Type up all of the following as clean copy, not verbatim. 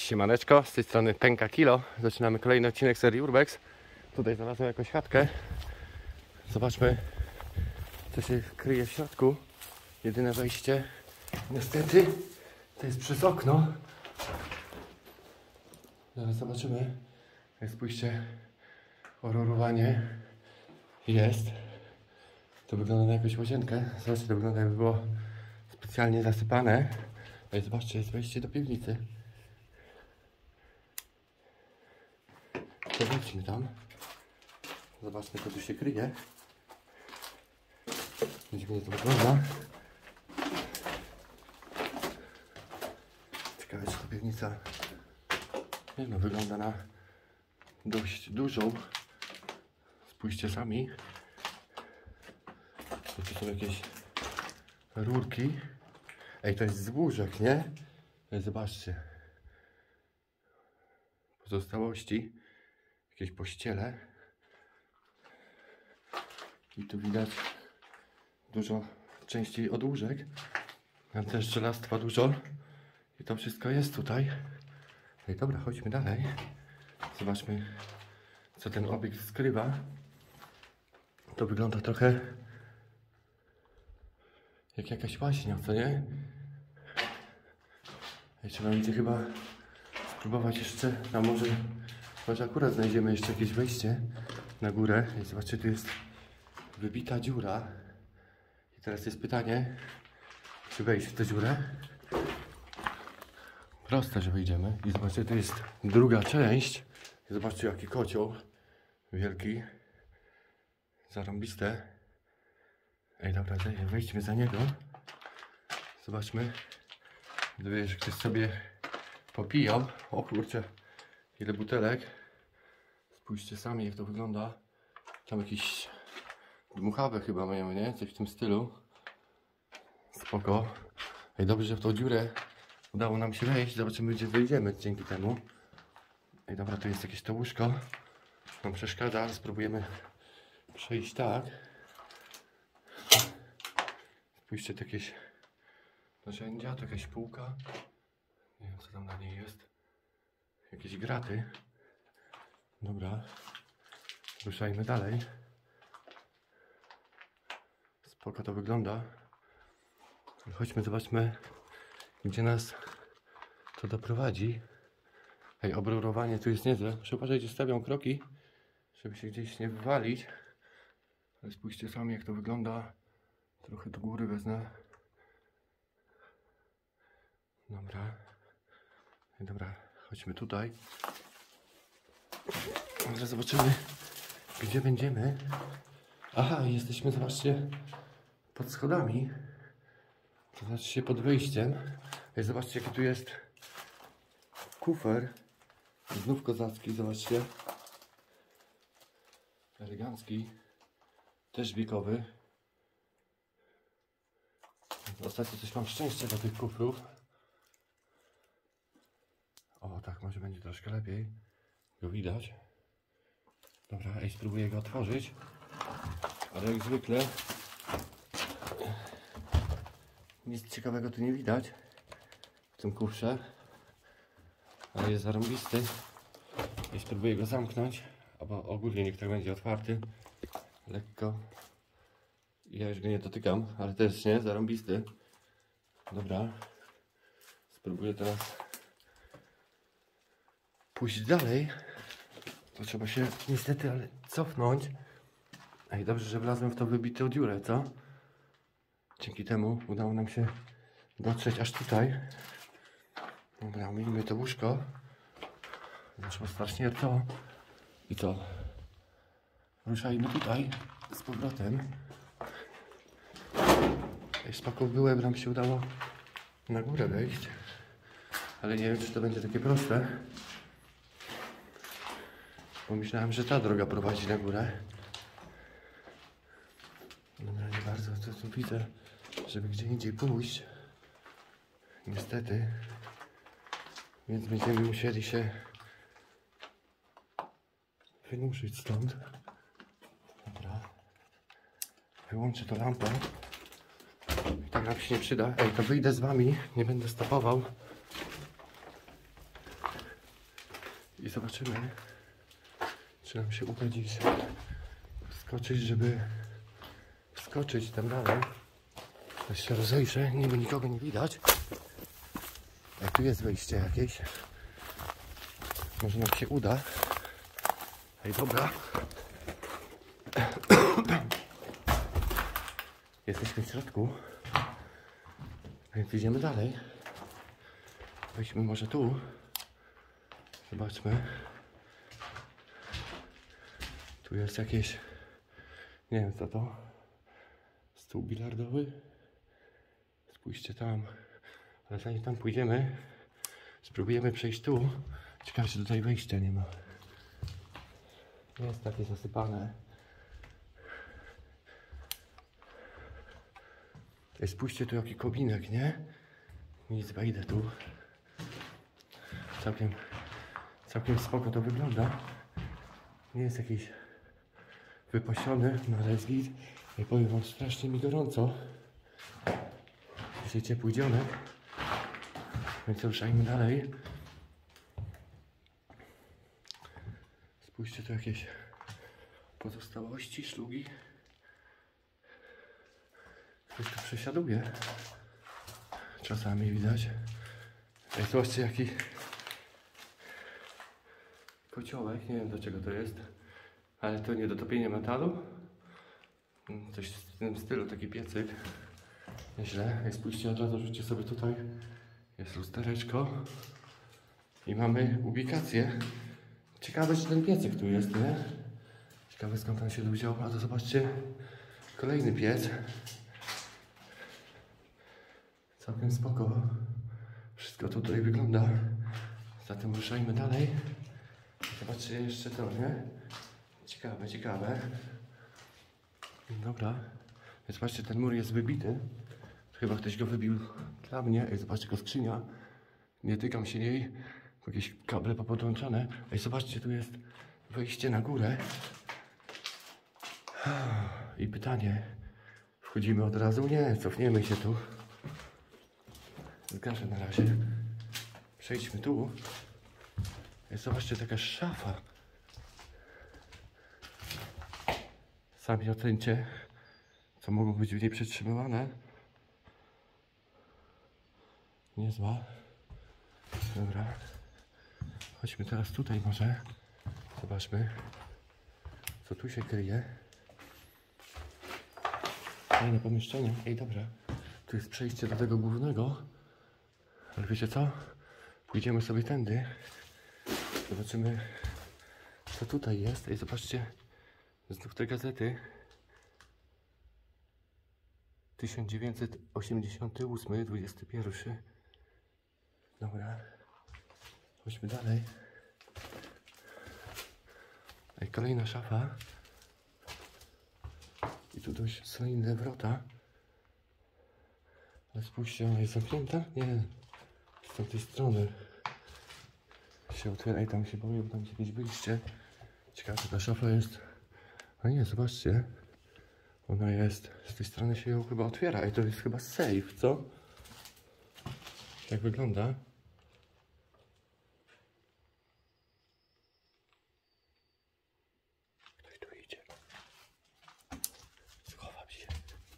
Siemaneczko, z tej strony Pęka Kilo. Zaczynamy kolejny odcinek serii Urbex. Tutaj znalazłem jakąś chatkę. Zobaczmy, co się kryje w środku. Jedyne wejście niestety to jest przez okno. Zaraz zobaczymy. Jak spójrzcie, horrorowanie jest. To wygląda na jakąś łazienkę. Zobaczcie, to wygląda jakby było specjalnie zasypane. No i zobaczcie, jest wejście do piwnicy. To wejdźmy tam. Zobaczmy, co tu się kryje. Widzimy, jak to wygląda. Ciekawe, czy ta piwnica wygląda na dość dużą. Spójrzcie sami. Tu są jakieś rurki. Ej, to jest z łóżek, nie? Zobaczcie. Pozostałości. Jakieś pościele. I tu widać dużo częściej od łóżek. Mam też żelastwa dużo. I to wszystko jest tutaj. Ej, dobra, chodźmy dalej. Zobaczmy, co ten obiekt skrywa. To wygląda trochę jak jakaś łaźnia, co nie? Ej, trzeba będzie chyba spróbować jeszcze, a może akurat znajdziemy jeszcze jakieś wejście na górę. I zobaczcie, tu jest wybita dziura. I teraz jest pytanie, czy wejść w tę dziurę? Proste, że wejdziemy. I zobaczcie, tu jest druga część. I zobaczcie, jaki kocioł wielki. Zarąbiste. Ej, dobra, wejdźmy za niego. Zobaczmy. Gdyby, że ktoś sobie popijał. O kurczę, ile butelek. Spójrzcie sami, jak to wygląda. Tam jakieś dmuchawe chyba mają, nie? Coś w tym stylu. Spoko. Ej, dobrze, że w tą dziurę udało nam się wejść. Zobaczymy, gdzie wyjdziemy dzięki temu. Ej, dobra, tu jest jakieś to łóżko. Nam przeszkadza, ale spróbujemy przejść tak. Spójrzcie, to jakieś narzędzia, to jakaś półka. Nie wiem, co tam na niej jest. Jakieś graty. Dobra. Ruszajmy dalej. Spoko to wygląda. Chodźmy, zobaczmy, gdzie nas to doprowadzi. Ej, obrurowanie tu jest niezłe. Muszę uważać, gdzie stawiam kroki, żeby się gdzieś nie wywalić. Ale spójrzcie sami, jak to wygląda. Trochę do góry wezmę. Dobra. Ej, dobra, chodźmy tutaj. Teraz zobaczymy, gdzie będziemy. Aha, jesteśmy, zobaczcie, pod schodami. To znaczy się pod wyjściem. Ej, zobaczcie, jaki tu jest kufer. Znów kozacki, zobaczcie. Elegancki. Też wiekowy. Ostatnio coś mam szczęście do tych kufrów. O, tak, może będzie troszkę lepiej. Go widać. Dobra, ej, spróbuję go otworzyć. Ale jak zwykle nic ciekawego tu nie widać w tym kufrze. Ale jest zarąbisty. I spróbuję go zamknąć. Albo ogólnie niech tak będzie otwarty. Lekko. Ja już go nie dotykam, ale też nie, zarąbisty. Dobra. Spróbuję teraz pójść dalej. To trzeba się niestety, ale cofnąć. Ej, dobrze, że wlazłem w tą wybitą dziurę, co? Dzięki temu udało nam się dotrzeć aż tutaj. Dobra, myjmy to łóżko. Zaszło strasznie to. I co? Ruszajmy tutaj z powrotem. Ej, spoko byłem, nam się udało na górę wejść. Ale nie wiem, czy to będzie takie proste. Pomyślałem, że ta droga prowadzi na górę. Dobra, nie bardzo to tu widzę, żeby gdzie indziej pójść. Niestety. Więc będziemy musieli się wynurzyć stąd. Dobra. Wyłączę to lampę. I tak nam się nie przyda. Ej, to wyjdę z wami. Nie będę stopował. I zobaczymy, czy nam się uda dziś wskoczyć, żeby wskoczyć tam dalej. Teraz się rozejrzę, niby nikogo nie widać. Jak tu jest wejście jakieś. Może nam się uda. Ej, dobra. Jesteśmy w środku. Więc idziemy dalej. Wejdźmy może tu. Zobaczmy. Tu jest jakieś... Nie wiem co to. Stół bilardowy. Spójrzcie tam. Ale zanim tam pójdziemy, spróbujemy przejść tu. Ciekawe, czy tutaj wejścia nie ma. Jest takie zasypane. Ej, spójrzcie tu jaki kominek, nie? Nic, wejdę tu. Całkiem spoko to wygląda. Nie jest jakiś wypasiony, no ale jest git. I powiem wam, strasznie mi gorąco. Dzisiaj ciepły dzionek. Więc ruszajmy dalej. Spójrzcie tu jakieś pozostałości, szlugi. Ktoś tu przesiaduje. Czasami widać. Ej, zobaczcie jaki kociołek. Nie wiem do czego to jest. Ale to nie do topienia metalu. Coś w tym stylu, taki piecyk. Nieźle. Ej, spójrzcie od razu, rzućcie sobie tutaj. Jest lustereczko. I mamy ubikację. Ciekawe, czy ten piecyk tu jest, nie? Ciekawe, skąd on się tu wziął. A to zobaczcie, kolejny piec. Całkiem spoko. Wszystko tutaj wygląda. Zatem ruszajmy dalej. Zobaczcie jeszcze to, nie? Ciekawe, ciekawe. Dobra. Zobaczcie, ten mur jest wybity. Chyba ktoś go wybił dla mnie. Ej, zobaczcie, tylko skrzynia. Nie tykam się jej. Jakieś kable popodłączane. Ej, zobaczcie, tu jest wejście na górę. I pytanie. Wchodzimy od razu? Nie, cofniemy się tu. Zgaszę na razie. Przejdźmy tu. Ej, zobaczcie, taka szafa. Sami ocencie, co mogło być w niej przetrzymywane. Niezła. Dobra. Chodźmy teraz tutaj może. Zobaczmy, co tu się kryje. Fajne pomieszczenie. Ej, dobra. Tu jest przejście do tego głównego. Ale wiecie co? Pójdziemy sobie tędy. Zobaczymy, co tutaj jest. Ej, zobaczcie. Znów te gazety. 1988, 21. Dobra. Chodźmy dalej. Ej, kolejna szafa. I tu dość solidne wrota. Ale spójrzcie, ona jest zamknięta? Nie. Z tamtej strony się otwiera i tam się boję, bo tam jakieś wyjście. Ciekawe, ta szafa jest. A nie, zobaczcie. Ona jest. Z tej strony się ją chyba otwiera. I to jest chyba safe, co? Jak wygląda? Ktoś tu idzie. Schowam się.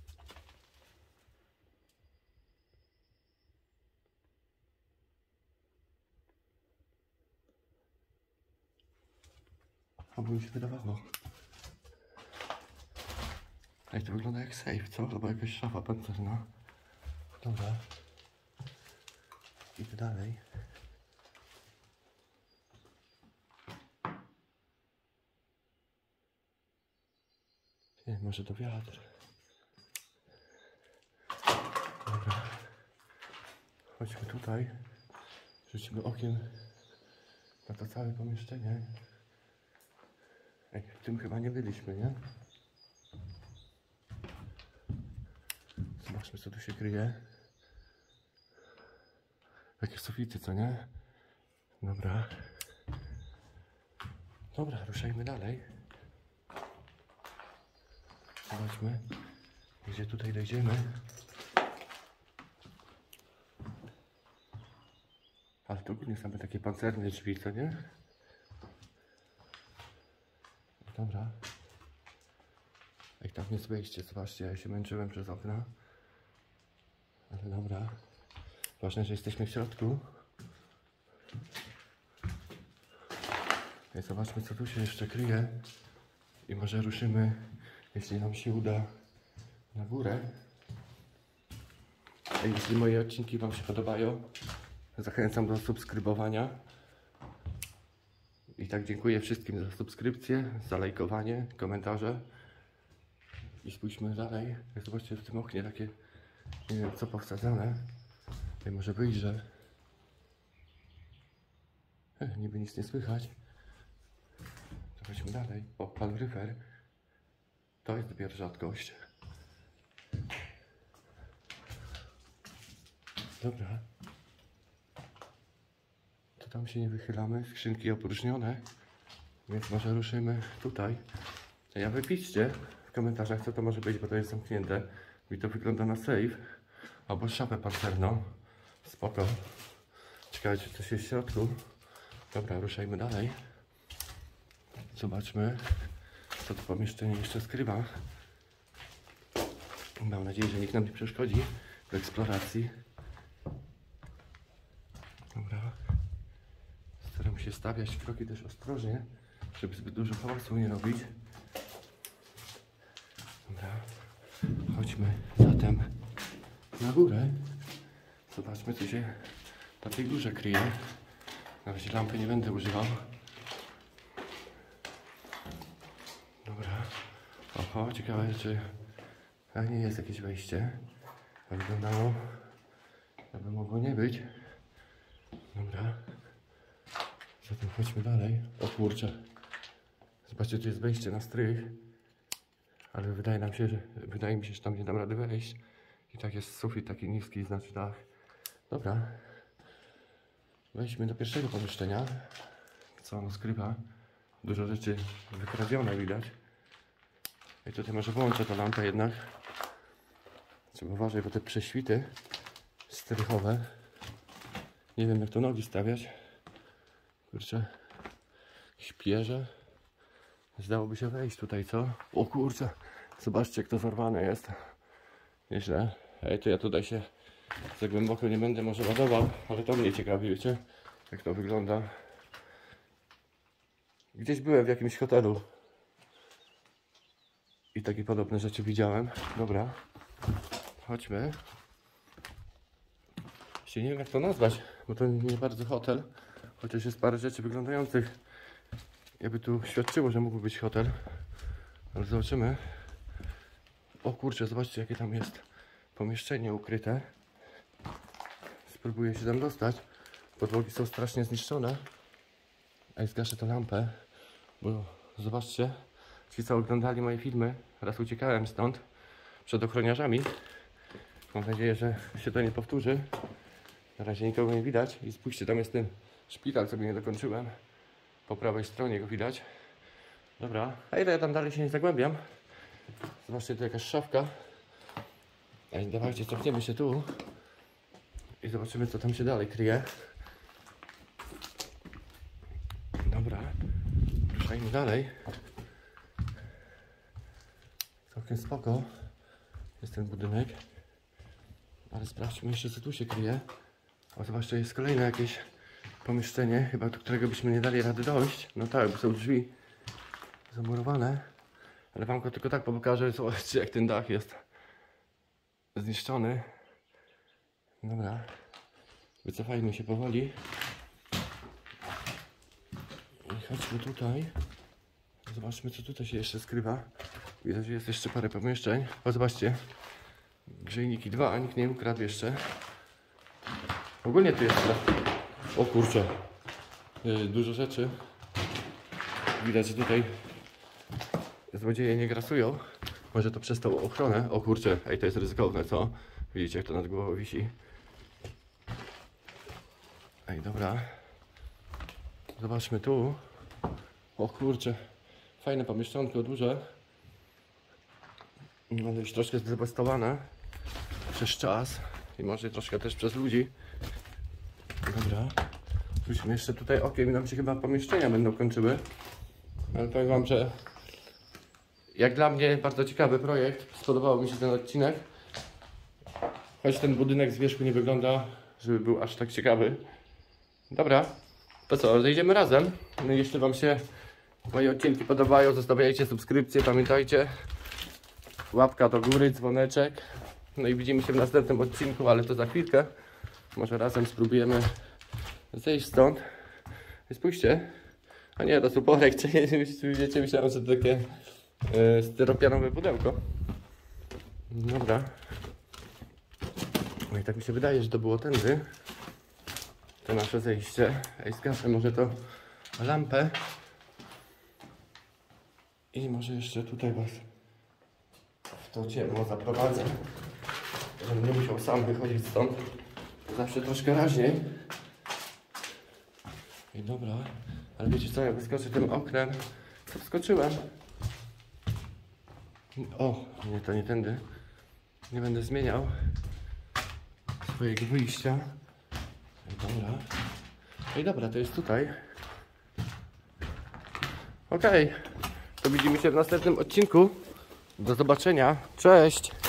Albo mi się wydawało. Ej, to wygląda jak safe, co? Albo jakaś szafa pancerna. Dobra. Idę dalej. Nie, może to wiatr. Dobra. Chodźmy tutaj. Rzucimy okiem na to całe pomieszczenie. Ej, w tym chyba nie byliśmy, nie? Zobaczmy, co tu się kryje. Takie sufity, co nie? Dobra. Dobra, ruszajmy dalej. Zobaczmy, gdzie tutaj dojdziemy. Ale to ogólnie same takie pancerne drzwi, co nie? Dobra. Jak tam jest wejście, zobaczcie, ja się męczyłem przez okna. Ale dobra. Ważne, że jesteśmy w środku. I zobaczmy, co tu się jeszcze kryje. I może ruszymy, jeśli nam się uda, na górę. A jeśli moje odcinki Wam się podobają, zachęcam do subskrybowania. I tak dziękuję wszystkim za subskrypcję, za lajkowanie, komentarze. I spójrzmy dalej. Zobaczcie, w tym oknie takie, nie wiem co powsadzane. Tutaj może być, że niby nic nie słychać. To chodźmy dalej. O, kaloryfer. To jest dopiero rzadkość. Dobra. To tam się nie wychylamy. Skrzynki opróżnione. Więc może ruszymy tutaj. Ja wypiszcie w komentarzach, co to może być, bo to jest zamknięte. Mi to wygląda na safe. Albo szafę pancerną. Spoko. Ciekawe, czy coś jest w środku. Dobra, ruszajmy dalej. Zobaczmy, co to pomieszczenie jeszcze skrywa. Mam nadzieję, że nikt nam nie przeszkodzi w eksploracji. Dobra. Staram się stawiać kroki też ostrożnie, żeby zbyt dużo hałasu nie robić. Dobra. Chodźmy zatem na górę. Zobaczmy, co się na tej górze kryje. Na razie lampy nie będę używał. Dobra. Oho, ciekawe, czy nie jest jakieś wejście. Tak wyglądało, aby mogło nie być. Dobra. Zatem chodźmy dalej. O kurczę. Zobaczcie, tu jest wejście na strych. Ale wydaje mi się, że tam nie dam rady wejść. I tak jest sufit taki niski, znaczy dach. Dobra. Wejdźmy do pierwszego pomieszczenia. Co ono skrywa? Dużo rzeczy wykradzione widać. I tutaj może włączę tę lampę jednak. Trzeba uważać, bo te prześwity strychowe. Nie wiem, jak to nogi stawiać. Kurczę. Śpieżę. Zdałoby się wejść tutaj, co? O kurczę. Zobaczcie, jak to zorwane jest. Nieźle. Ej, to ja tutaj się za głęboko nie będę może ładował, ale to mnie ciekawi, wiecie, jak to wygląda. Gdzieś byłem w jakimś hotelu i takie podobne rzeczy widziałem. Dobra, chodźmy. Jeszcze nie wiem, jak to nazwać, bo to nie bardzo hotel, chociaż jest parę rzeczy wyglądających, jakby tu świadczyło, że mógł być hotel, ale zobaczymy. O kurczę, zobaczcie, jakie tam jest pomieszczenie ukryte. Spróbuję się tam dostać. Podłogi są strasznie zniszczone. A ja zgaszę tę lampę, bo zobaczcie, ci co oglądali moje filmy, raz uciekałem stąd przed ochroniarzami. Mam nadzieję, że się to nie powtórzy. Na razie nikogo nie widać. I spójrzcie, tam jest ten szpital, co nie dokończyłem. Po prawej stronie go widać. Dobra, a ile ja tam dalej się nie zagłębiam. Zobaczcie, tu jakaś szafka. Dawajcie, cofniemy się tu i zobaczymy, co tam się dalej kryje. Dobra, ruszajmy dalej. Całkiem spoko jest ten budynek, ale sprawdźmy jeszcze, co tu się kryje. O, zobaczcie, jest kolejne jakieś pomieszczenie, chyba do którego byśmy nie dali rady dojść. No tak, bo są drzwi zamurowane, ale wam go tylko tak pokażę. Zobaczcie, jak ten dach jest zniszczony. Dobra, wycofajmy się powoli i chodźmy tutaj. Zobaczmy, co tutaj się jeszcze skrywa. Widać, że jest jeszcze parę pomieszczeń. O, zobaczcie, grzejniki 2, nikt nie ukradł jeszcze. Ogólnie tu jest, o kurczę, dużo rzeczy. Widać, że tutaj złodzieje nie grasują. Może to przez tą ochronę. O kurczę, ej, to jest ryzykowne, co? Widzicie, jak to nad głową wisi. Ej, dobra. Zobaczmy tu. O kurczę, fajne pomieszczonko, duże. Ale już troszkę zdewastowane przez czas. I może troszkę też przez ludzi. Dobra. Spójrzmy jeszcze tutaj okiem i nam się chyba pomieszczenia będą kończyły. Ale powiem wam, że Jak dla mnie bardzo ciekawy projekt. Spodobał mi się ten odcinek. Choć ten budynek z wierzchu nie wygląda, żeby był aż tak ciekawy. Dobra, to co, zejdziemy razem. No i jeśli wam się moje odcinki podobają, zostawiajcie subskrypcję, pamiętajcie. Łapka do góry, dzwoneczek. No i widzimy się w następnym odcinku, ale to za chwilkę. Może razem spróbujemy zejść stąd. I spójrzcie. A nie, to suporek, czy wiecie, myślałem, że to takie styropianowe pudełko. Dobra. No i tak mi się wydaje, że to było tędy. To nasze zejście. Ej, zgaszę może to lampę. I może jeszcze tutaj was w to ciemno zaprowadzę. Żebym nie musiał sam wychodzić stąd. Zawsze troszkę raźniej. I dobra. Ale wiecie co, jak wyskoczę tym oknem, co wskoczyłem? O, nie, to nie tędy. Nie będę zmieniał swojego wyjścia. Dobra. No i dobra, to jest tutaj. Okej. To widzimy się w następnym odcinku. Do zobaczenia. Cześć!